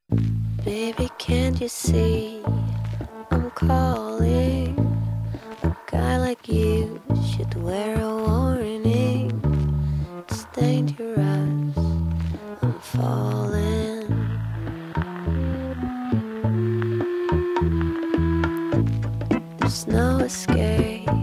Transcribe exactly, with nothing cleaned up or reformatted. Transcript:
Baby, can't you see I'm calling? A guy like you should wear a warning. It's dangerous, I'm falling. There's no escape